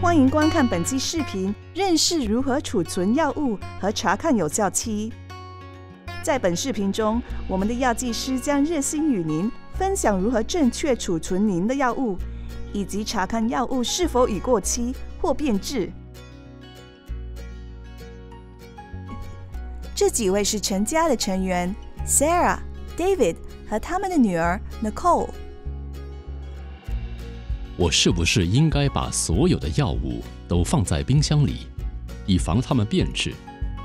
欢迎观看本期视频，认识如何储存药物和查看有效期。在本视频中，我们的药剂师将热心与您分享如何正确储存您的药物，以及查看药物是否已过期或变质。这几位是陈家的成员 Sarah、David 和他们的女儿 Nicole。 我是不是应该把所有的药物都放在冰箱里，以防它们变质？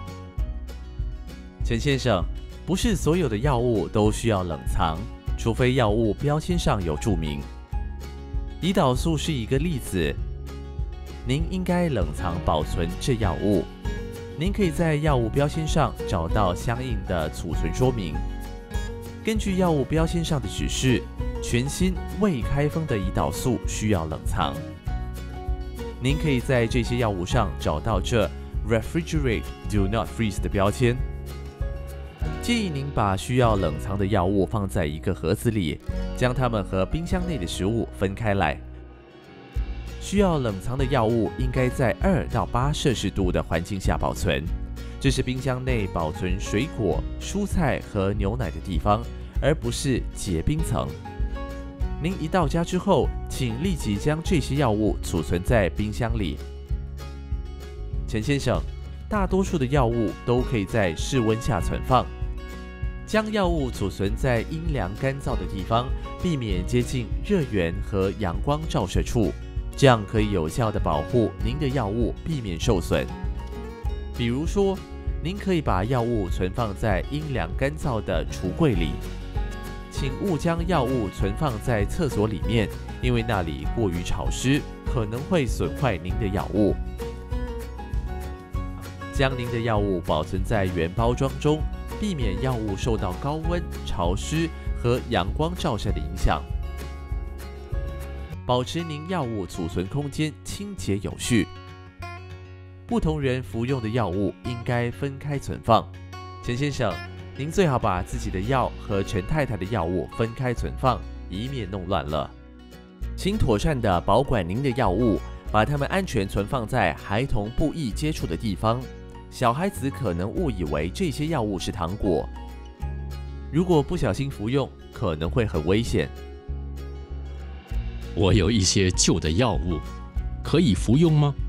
陈先生，不是所有的药物都需要冷藏，除非药物标签上有注明。胰岛素是一个例子，您应该冷藏保存这药物。您可以在药物标签上找到相应的储存说明。根据药物标签上的指示，全新未开封的胰岛素需要冷藏。您可以在这些药物上找到这 Refrigerate Do Not Freeze 的标签。建议您把需要冷藏的药物放在一个盒子里，将它们和冰箱内的食物分开来。需要冷藏的药物应该在2到8摄氏度的环境下保存，这是冰箱内保存水果、蔬菜和牛奶的地方，而不是结冰层。您一到家之后，请立即将这些药物储存在冰箱里。陈先生，大多数的药物都可以在室温下存放。将药物储存在阴凉干燥的地方，避免接近热源和阳光照射处，这样可以有效地保护您的药物避免受损。比如说，您可以把药物存放在阴凉干燥的橱柜里，请勿将药物存放在厕所里面，因为那里过于潮湿，可能会损坏您的药物。将您的药物保存在原包装中，避免药物受到高温、潮湿和阳光照射的影响。保持您药物储存空间清洁有序。不同人服用的药物应该分开存放。陈先生，您最好把自己的药和陈太太的药物分开存放，以免弄乱了。请妥善地保管您的药物，把它们安全存放在孩童不易接触的地方。小孩子可能误以为这些药物是糖果，如果不小心服用，可能会很危险。 我有一些旧的药物，可以服用吗？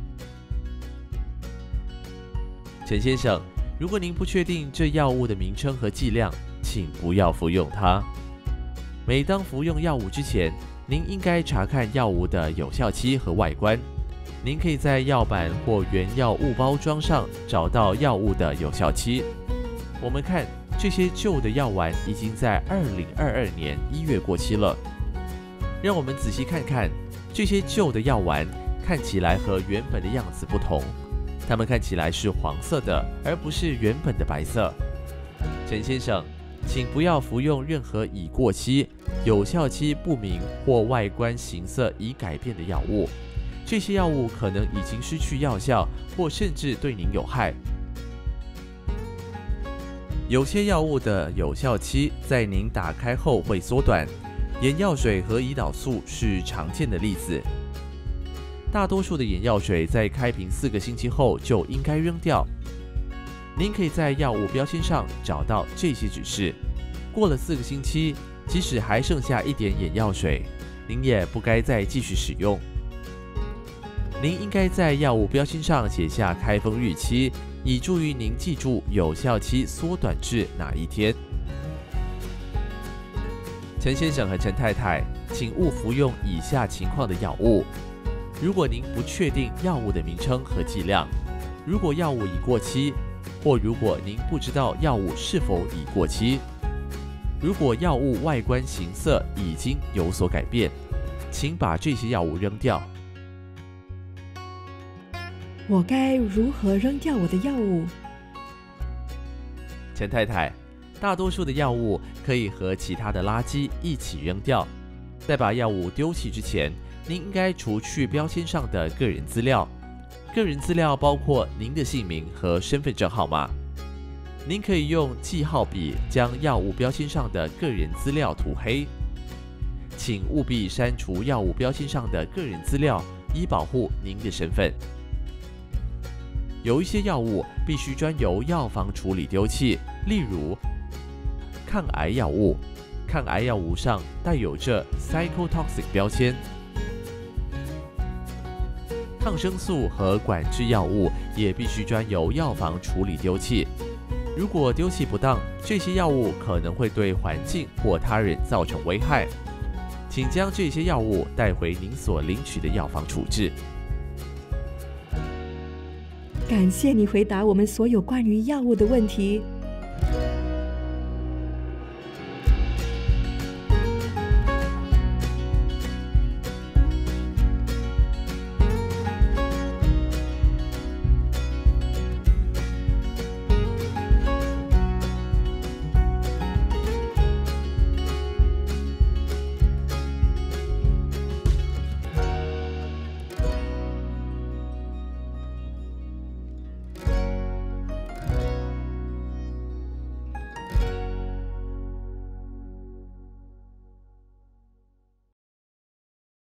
陈先生，如果您不确定这药物的名称和剂量，请不要服用它。每当服用药物之前，您应该查看药物的有效期和外观。您可以在药版或原药物包装上找到药物的有效期。我们看，这些旧的药丸已经在2022年1月过期了。让我们仔细看看，这些旧的药丸看起来和原本的样子不同，它们看起来是黄色的，而不是原本的白色。陈先生，请不要服用任何已过期、有效期不明或外观形色已改变的药物。这些药物可能已经失去药效，或甚至对您有害。有些药物的有效期在您打开后会缩短，眼药水和胰岛素是常见的例子。大多数的眼药水在开瓶4个星期后就应该扔掉。您可以在药物标签上找到这些指示。过了4个星期，即使还剩下一点眼药水，您也不该再继续使用。您应该在药物标签上写下开封日期，以助于您记住有效期缩短至哪一天。陈先生和陈太太，请勿服用以下情况的药物。如果您不确定药物的名称和剂量，如果药物已过期，或如果您不知道药物是否已过期，如果药物外观形色已经有所改变，请把这些药物扔掉。 我该如何扔掉我的药物？ 陈太太，大多数的药物可以和其他的垃圾一起扔掉。在把药物丢弃之前，您应该除去标签上的个人资料。个人资料包括您的姓名和身份证号码。您可以用记号笔将药物标签上的个人资料涂黑。请务必删除药物标签上的个人资料， 以保护您的身份。有一些药物必须专由药房处理丢弃，例如抗癌药物，抗癌药物上带有着 cytotoxic 标签。抗生素和管制药物也必须专由药房处理丢弃。如果丢弃不当，这些药物可能会对环境或他人造成危害。请将这些药物带回您所领取的药房处置。 感谢你回答我们所有关于药物的问题。